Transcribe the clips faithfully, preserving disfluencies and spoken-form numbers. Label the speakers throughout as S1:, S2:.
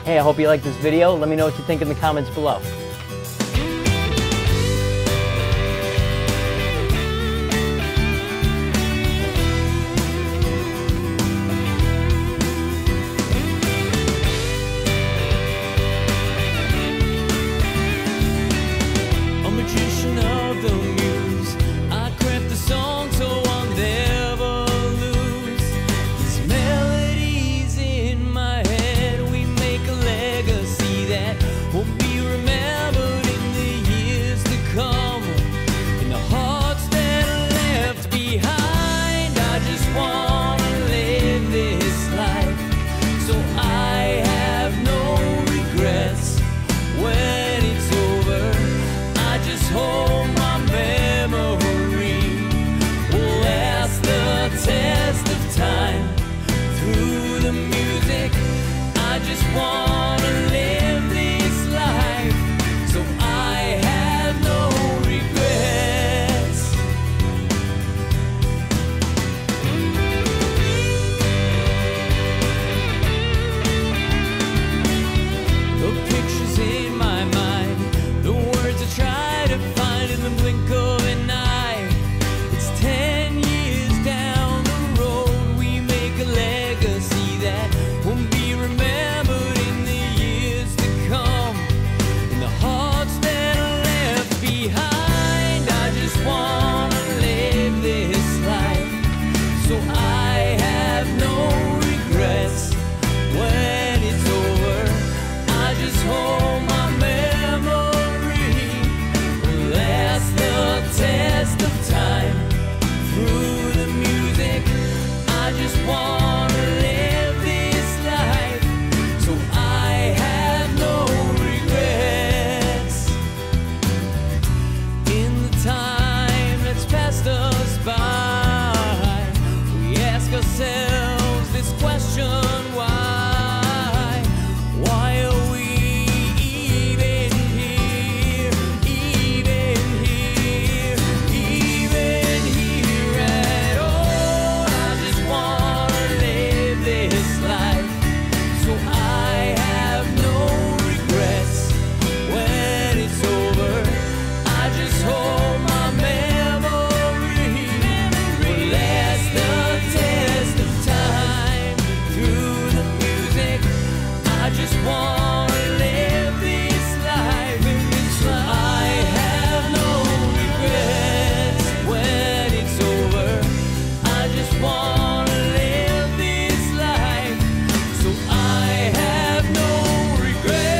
S1: Hey, I hope you liked this video. Let me know what you think in the comments below.
S2: A magician of the muse, I craft the song so I'll never lose. These melodies in my head, we make a legacy that will be remembered in the years to come. In the hearts that are left behind, I just wanna live this life, so I have no regrets when it's over. I just hope my memory will last the test of time. Through the music, I just wanna live this life, so I have no regrets. The pictures in my mind, the words I try to find in the blink of an eye. It's ten years down the road, we make a legacy that will be remembered in the years to come. In the hearts that are left behind, I just wanna live this life, so I have no regrets when it's over. I just hope my memory will last the test of time. Through the music, I just wanna live this life, so I have no regrets. In the time that's passed us by, we ask ourselves this question: why? Why are we even here? Even here, even here at all? I just wanna live this life, so I have no regrets when it's over. I just hope my memory will last the test of time. Through the music, I just wanna live this life, so I have no regrets when it's over. I just wanna live this life, so I have no regrets.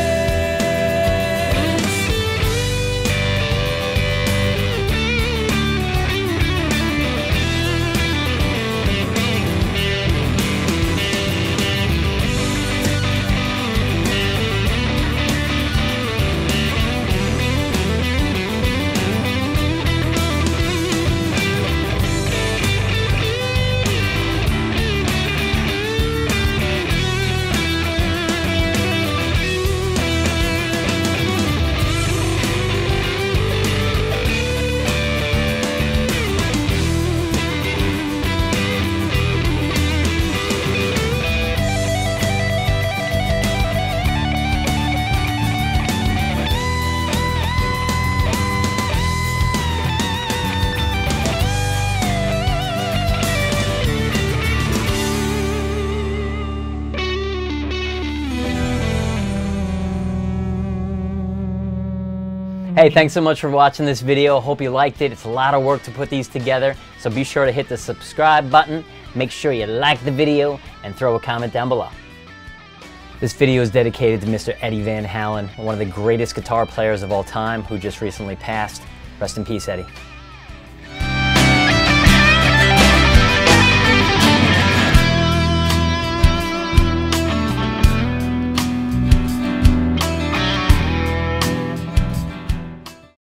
S1: Hey, thanks so much for watching this video. Hope you liked it. It's a lot of work to put these together, so be sure to hit the subscribe button, make sure you like the video, and throw a comment down below. This video is dedicated to Mister Eddie Van Halen, one of the greatest guitar players of all time, who just recently passed. Rest in peace, Eddie.